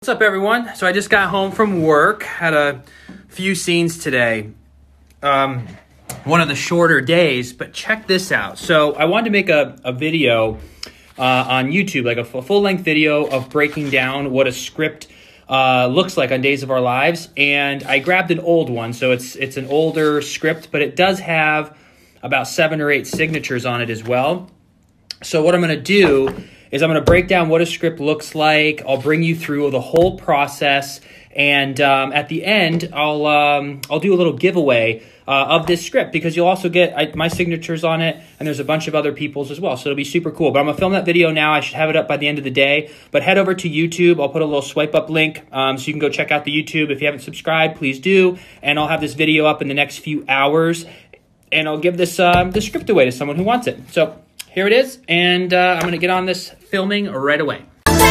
What's up, everyone? So I just got home from work, had a few scenes today. One of the shorter days, but check this out. So I wanted to make a video on YouTube, like a full-length video of breaking down what a script looks like on Days of Our Lives. And I grabbed an old one, so it's an older script, but it does have about 7 or 8 signatures on it as well. So what I'm going to do is I'm going to break down what a script looks like. I'll bring you through the whole process, and at the end, I'll do a little giveaway of this script, because you'll also get my signatures on it, and there's a bunch of other people's as well, so it'll be super cool. But I'm going to film that video now. I should have it up by the end of the day, but head over to YouTube. I'll put a little swipe up link so you can go check out the YouTube. If you haven't subscribed, please do, and I'll have this video up in the next few hours, and I'll give this script away to someone who wants it. So here it is, and I'm going to get on this filming right away.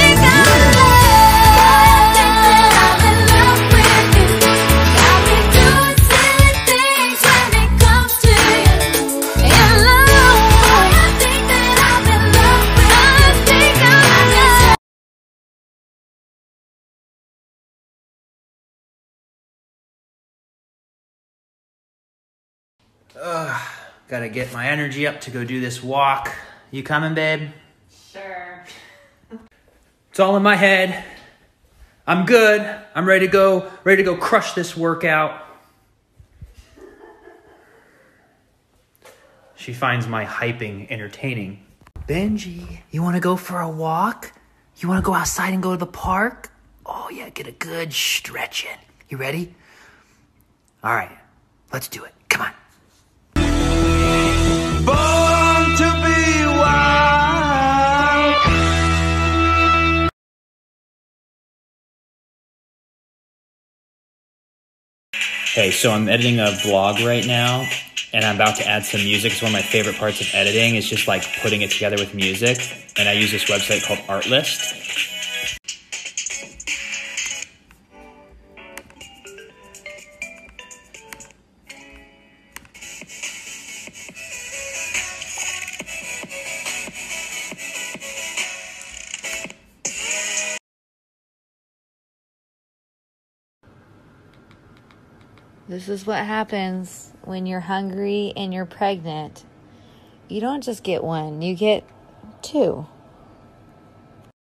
Gotta get my energy up to go do this walk. You coming, babe? Sure. It's all in my head. I'm good. I'm ready to go crush this workout. She finds my hyping entertaining. Benji, you want to go for a walk? You want to go outside and go to the park? Oh yeah, get a good stretch in. You ready? All right, let's do it. Come on. Born to be wild. Hey, so I'm editing a vlog right now, and I'm about to add some music. It's one of my favorite parts of editing, is just like putting it together with music. And I use this website called Artlist. This is what happens when you're hungry and you're pregnant. You don't just get one, you get 2.